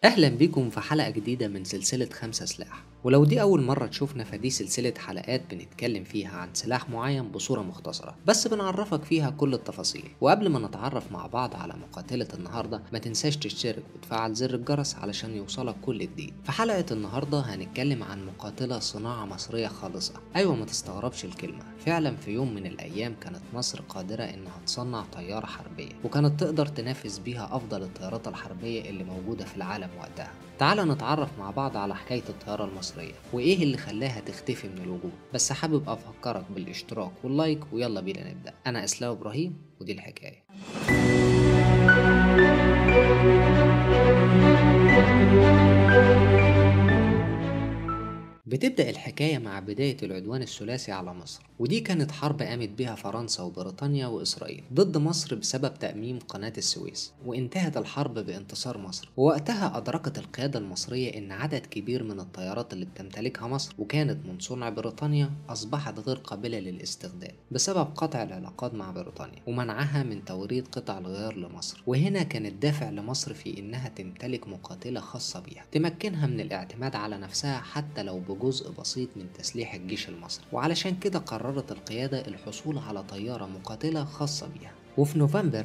أهلا بيكم في حلقة جديدة من سلسلة 5 سلاح. ولو دي أول مرة تشوفنا فدي سلسلة حلقات بنتكلم فيها عن سلاح معين بصورة مختصرة، بس بنعرفك فيها كل التفاصيل. وقبل ما نتعرف مع بعض على مقاتلة النهاردة ما تنساش تشترك وتفعل زر الجرس علشان يوصلك كل جديد. في حلقة النهاردة هنتكلم عن مقاتلة صناعة مصرية خالصة. أيوة، ما تستغربش الكلمة، فعلا في يوم من الأيام كانت مصر قادرة إنها تصنع طيارة حربية، وكانت تقدر تنافس بيها أفضل الطيارات الحربية اللي موجودة في العالم وقتها. تعال نتعرف مع بعض على حكاية الطيارة المصرية وإيه اللي خلاها تختفي من الوجود. بس حابب أفكرك بالاشتراك واللايك، ويلا بينا نبدأ. أنا إسلام إبراهيم ودي الحكاية. بتبدأ الحكاية مع بداية العدوان الثلاثي على مصر، ودي كانت حرب قامت بها فرنسا وبريطانيا وإسرائيل ضد مصر بسبب تأميم قناة السويس، وانتهت الحرب بانتصار مصر. ووقتها أدركت القيادة المصرية إن عدد كبير من الطيارات اللي بتمتلكها مصر وكانت من صنع بريطانيا أصبحت غير قابلة للاستخدام بسبب قطع العلاقات مع بريطانيا ومنعها من توريد قطع الغيار لمصر. وهنا كان الدافع لمصر في إنها تمتلك مقاتلة خاصة بيها تمكنها من الاعتماد على نفسها حتى لو بجزء بسيط من تسليح الجيش المصري. وعلشان كده قررت القيادة الحصول على طيارة مقاتلة خاصة بيها. وفي نوفمبر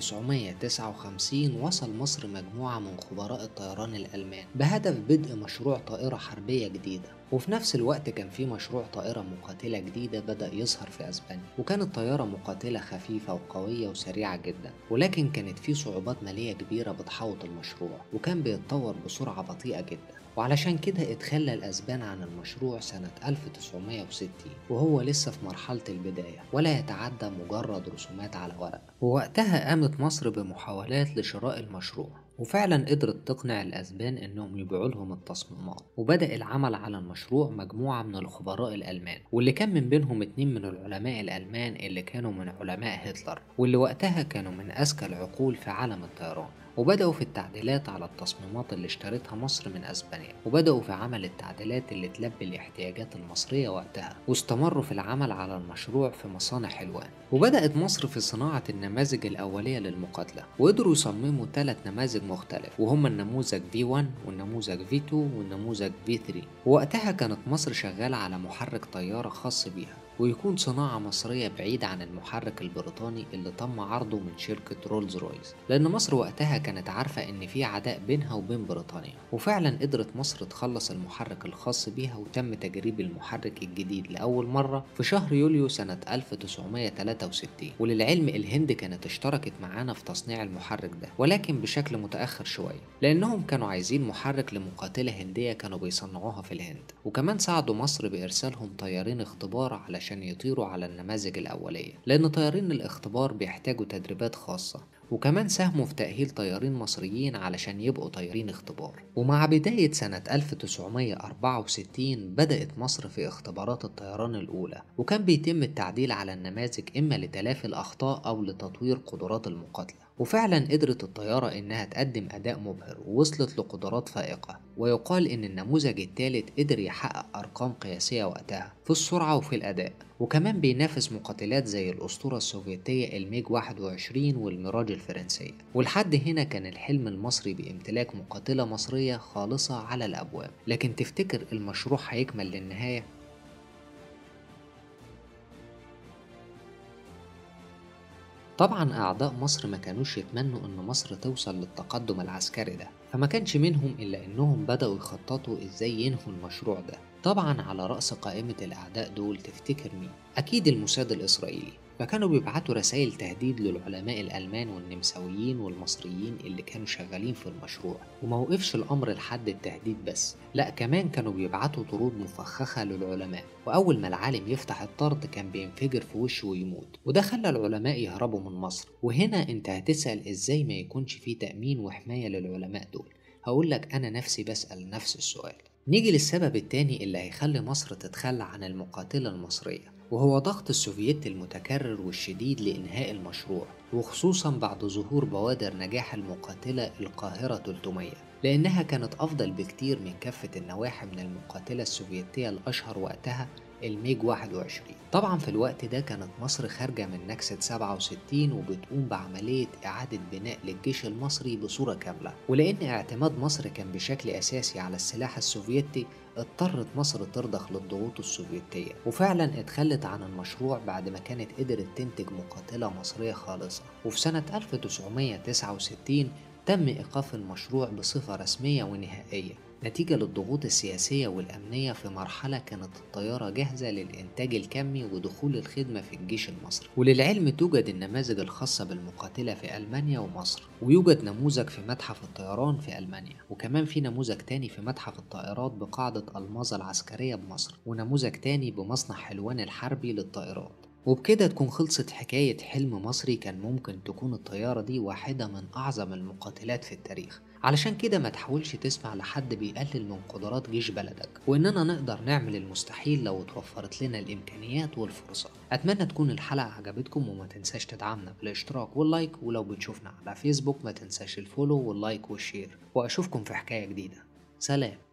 1959 وصل مصر مجموعة من خبراء الطيران الألمان بهدف بدء مشروع طائرة حربية جديدة. وفي نفس الوقت كان في مشروع طائرة مقاتلة جديدة بدأ يظهر في أسبانيا، وكانت طيارة مقاتلة خفيفة وقوية وسريعة جدا، ولكن كانت في صعوبات مالية كبيرة بتحوط المشروع، وكان بيتطور بسرعة بطيئة جدا. وعلشان كده اتخلى الأسبان عن المشروع سنة 1960 وهو لسه في مرحلة البداية ولا يتعدى مجرد رسومات على ورق. ووقتها قامت مصر بمحاولات لشراء المشروع، وفعلا قدرت تقنع الأسبان إنهم يبيعوا لهم التصميمات. وبدأ العمل على المشروع مجموعة من الخبراء الألمان، واللي كان من بينهم 2 من العلماء الألمان اللي كانوا من علماء هتلر، واللي وقتها كانوا من أذكى العقول في عالم الطيران. وبدأوا في التعديلات على التصميمات اللي اشترتها مصر من أسبانيا، وبدأوا في عمل التعديلات اللي تلبي الاحتياجات المصرية وقتها، واستمروا في العمل على المشروع في مصانع حلوان. وبدأت مصر في صناعة النماذج الأولية للمقاتلة، وقدروا يصمموا 3 نماذج مختلف، وهم النموذج V1 والنموذج V2 والنموذج V3. ووقتها كانت مصر شغالة على محرك طيارة خاص بيها، ويكون صناعة مصرية بعيدة عن المحرك البريطاني اللي تم عرضه من شركة رولز رويس، لأن مصر وقتها كانت عارفة إن في عداء بينها وبين بريطانيا. وفعلا قدرت مصر تخلص المحرك الخاص بيها، وتم تجريب المحرك الجديد لأول مرة في شهر يوليو سنة 1963. وللعلم الهند كانت اشتركت معانا في تصنيع المحرك ده، ولكن بشكل متأخر شوية، لأنهم كانوا عايزين محرك لمقاتلة هندية كانوا بيصنعوها في الهند. وكمان ساعدوا مصر بإرسالهم طيارين اختبار علشان يطيروا على النماذج الأولية، لأن طيارين الاختبار بيحتاجوا تدريبات خاصة. وكمان ساهموا في تأهيل طيارين مصريين علشان يبقوا طيارين اختبار. ومع بداية سنة 1964 بدأت مصر في اختبارات الطيران الأولى، وكان بيتم التعديل على النماذج إما لتلافي الأخطاء أو لتطوير قدرات المقاتلة. وفعلا قدرت الطيارة إنها تقدم أداء مبهر ووصلت لقدرات فائقة. ويقال إن النموذج الثالث قدر يحقق أرقام قياسية وقتها في السرعة وفي الأداء، وكمان بينافس مقاتلات زي الأسطورة السوفيتية الميج 21 والميراج الفرنسية. ولحد هنا كان الحلم المصري بامتلاك مقاتلة مصرية خالصة على الأبواب. لكن تفتكر المشروع هيكمل للنهاية؟ طبعا أعداء مصر ما كانوش يتمنوا إن مصر توصل للتقدم العسكري ده، فما كانش منهم إلا إنهم بدأوا يخططوا إزاي ينهوا المشروع ده. طبعا على رأس قائمة الأعداء دول تفتكر مين؟ أكيد الموساد الإسرائيلي. فكانوا بيبعتوا رسائل تهديد للعلماء الألمان والنمساويين والمصريين اللي كانوا شغالين في المشروع. وما وقفش الأمر لحد التهديد بس، لأ كمان كانوا بيبعتوا طرود مفخخة للعلماء، وأول ما العالم يفتح الطرد كان بينفجر في وشه ويموت. وده خلى العلماء يهربوا من مصر. وهنا انت هتسأل ازاي ما يكونش فيه تأمين وحماية للعلماء دول. هقولك أنا نفسي بسأل نفس السؤال. نيجي للسبب التاني اللي هيخلي مصر تتخلى عن المقاتلة المصرية، وهو ضغط السوفييت المتكرر والشديد لإنهاء المشروع، وخصوصا بعد ظهور بوادر نجاح المقاتلة القاهرة 300، لأنها كانت أفضل بكتير من كافة النواحي من المقاتلة السوفيتية الأشهر وقتها الميج 21. طبعا في الوقت ده كانت مصر خارجة من نكسة 67 وبتقوم بعملية إعادة بناء للجيش المصري بصورة كاملة، ولأن اعتماد مصر كان بشكل أساسي على السلاح السوفيتي اضطرت مصر ترضخ للضغوط السوفيتية، وفعلا اتخلت عن المشروع بعد ما كانت قدرت تنتج مقاتلة مصرية خالصة. وفي سنة 1969 تم إيقاف المشروع بصفة رسمية ونهائية نتيجة للضغوط السياسية والأمنية في مرحلة كانت الطيارة جاهزة للإنتاج الكمي ودخول الخدمة في الجيش المصري. وللعلم توجد النماذج الخاصة بالمقاتلة في ألمانيا ومصر، ويوجد نموذج في متحف الطيران في ألمانيا، وكمان في نموذج تاني في متحف الطائرات بقاعدة ألماظة العسكرية بمصر، ونموذج تاني بمصنع حلوان الحربي للطائرات. وبكده تكون خلصت حكاية حلم مصري كان ممكن تكون الطيارة دي واحدة من أعظم المقاتلات في التاريخ. علشان كده ما تحاولش تسمع لحد بيقلل من قدرات جيش بلدك، وإننا نقدر نعمل المستحيل لو اتوفرت لنا الإمكانيات والفرصة. أتمنى تكون الحلقة عجبتكم، وما تنساش تدعمنا بالاشتراك واللايك، ولو بتشوفنا على فيسبوك ما تنساش الفولو واللايك والشير، وأشوفكم في حكاية جديدة. سلام.